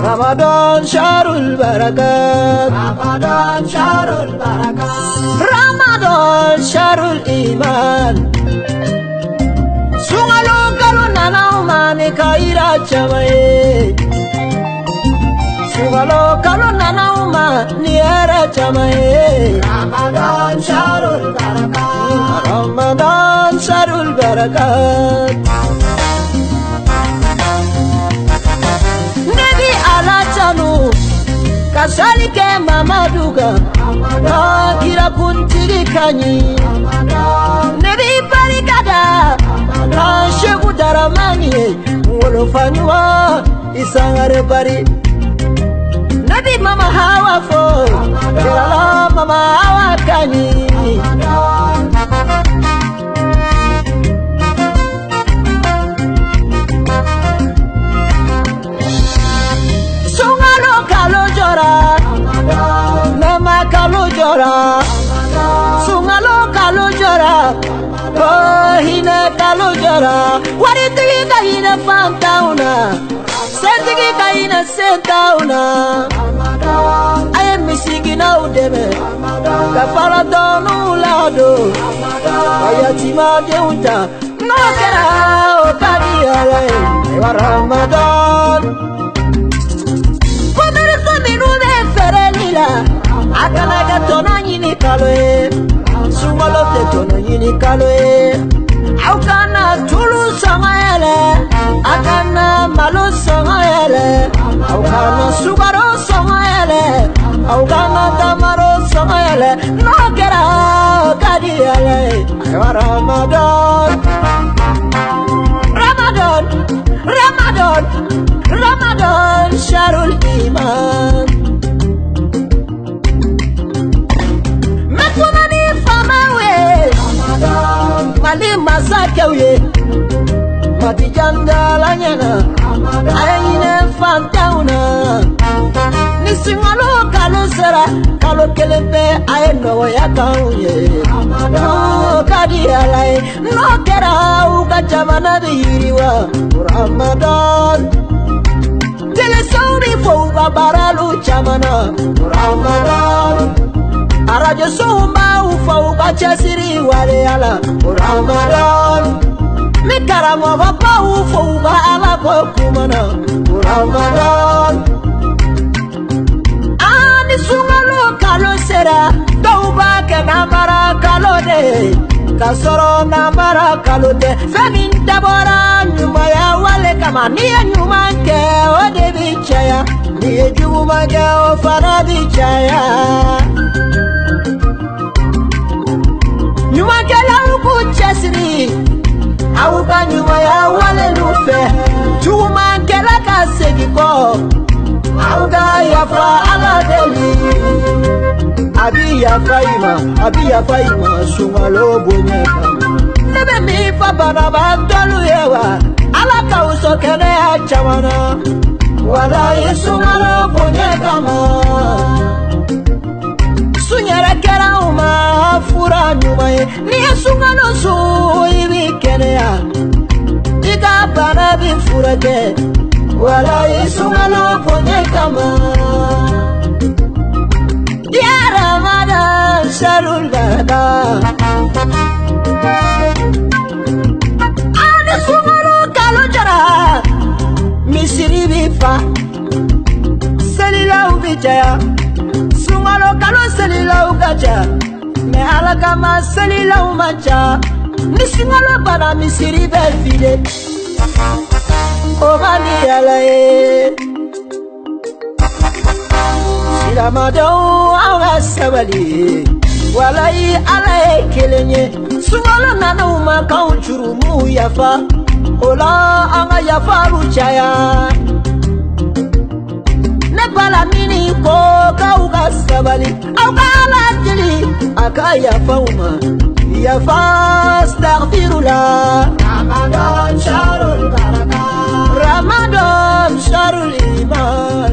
Ramadan syahrul barakat, Ramadan syahrul barakat, Ramadan syahrul iman. Sungalo kalau nanau mane kaira chamae, sungalo kalau nanau mane era chamae. Ramadan syahrul barakat, Ramadan syahrul barakat. Nabi ala chanu kasali ke mamaduga, kira kuntiri kanyi. Nabi barikada, shegu daramani, wolofanywa isangare bari. Nabi mama hawa fo, kira mama hawa kanyi. Sungalo kalo jora, nama kalo jora. Sungalo kalo jora, oh hina kalo jora. Wari tigi ka hina fantauna, sentigi ka hina sentauna. Aye misigi na udeme, kafara donu lado. Ayatima deunta, no kera o kadi alay. Ewa Ramadan, komer kominu de ferenila. Akana ga tona nyini kaloe, sungalo te tona nyini kaloe. Aukana tulu sangayele, akana malo sangayele, aukana sugaro sangayele, aukana tamaro sangayele. No kera kadi ale, aywa Ramadan, Ramadan, Ramadan, Ramadan syahrul iman. Mali masakewye, mati jandala nyana, ayine fantauna. Nisingalo kalo sera, kalo kelepe ayeno ya kauye. No kadi alay, no kera uga jamana biriwa. Ramadan, tele sauri fo babaralu jamana. Ramadan, arajo sumba ufa uba chasiri wale ala. Ramadan, mikaramo bapa ufa uba ala bokumana. Ramadan, ani sungalo kalo sera, dauba ke namara kalo de, kasoro namara kalo de. Femin tabora nyuma ya wale kama niye nyuma ke ode bichaya, niye juma ke ofana bichaya. Nyuma kela uku chesiri, auka nyuma ya wale lufe. Chuma kela kasegiko, auka yafa ala deli. Abi ya faima, sungalo bonyeka. Nebe mi fa banaba dolu yewa, ala kauso kene achamana. Wala sungalo bonyeka ma. Sunyara kera uma fura nyuma ye, ni sungalo su ibi kenea. Ika bana bi fura ke, wala sungalo bonyeka ma. Ya Ramadan syahrul barakat, ane sungalo kalo jara, misiri bifa, selila ubijaya. Sungalo kalo selila ugaja, me halaka ma selila umaja. Nisingalo bana misiri befile, omani alaye. Ramadan awa sabali, walai alaye kelenye. Sungalo nana uma kaunchuru mu yafa, ola anga yafa ruchaya. Nebala mini ko kauga sabali, auga ala jeli akaya fauma. Yafa astaghfirullah. Ramadan syahrul barakat, Ramadan syahrul iman.